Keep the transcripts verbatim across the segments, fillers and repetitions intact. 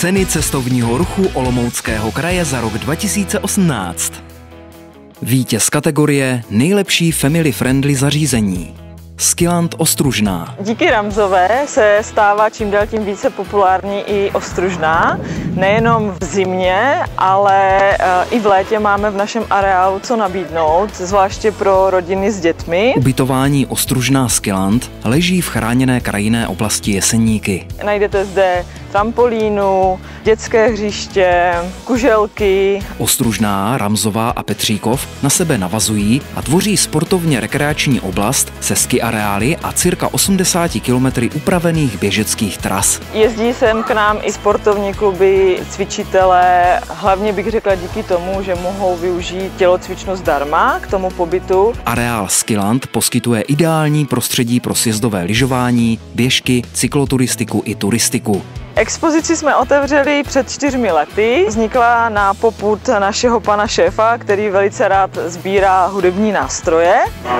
Ceny cestovního ruchu Olomouckého kraje za rok dva tisíce osmnáct. Vítěz kategorie Nejlepší family friendly zařízení. Skiland Ostružná. Díky Ramsové se stává čím dál tím více populární i Ostružná. Nejenom v zimě, ale i v létě máme v našem areálu co nabídnout, zvláště pro rodiny s dětmi. Ubytování Ostružná Skiland leží v chráněné krajinné oblasti Jeseníky. Najdete zde trampolínu, dětské hřiště, kuželky. Ostružná, Ramsová a Petříkov na sebe navazují a tvoří sportovně rekreační oblast se ski areály a cirka osmdesáti kilometry upravených běžeckých tras. Jezdí sem k nám i sportovní kluby, cvičitelé, hlavně bych řekla díky tomu, že mohou využít tělocvičnu zdarma k tomu pobytu. Areál Skiland poskytuje ideální prostředí pro sjezdové lyžování, běžky, cykloturistiku i turistiku. Expozici jsme otevřeli před čtyřmi lety. Vznikla na popud našeho pana šéfa, který velice rád sbírá hudební nástroje.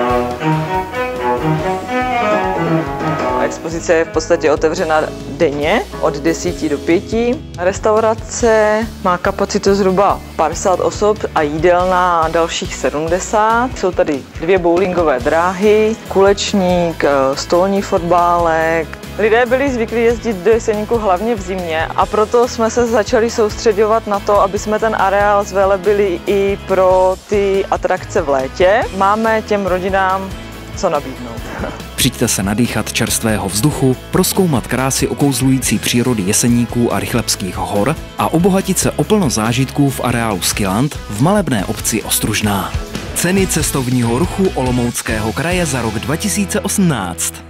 Expozice je v podstatě otevřena denně od desíti do pěti. Restaurace má kapacitu zhruba padesát osob a jídelna dalších sedmdesát. Jsou tady dvě bowlingové dráhy, kulečník, stolní fotbálek. Lidé byli zvyklí jezdit do Jeseníku hlavně v zimě a proto jsme se začali soustředovat na to, aby jsme ten areál zvelebili i pro ty atrakce v létě. Máme těm rodinám co nabídnout. Přijďte se nadýchat čerstvého vzduchu, prozkoumat krásy okouzlující přírody Jeseníků a Rychlebských hor a obohatit se o plno zážitků v areálu Skiland v malebné obci Ostružná. Ceny cestovního ruchu Olomouckého kraje za rok dva tisíce osmnáct.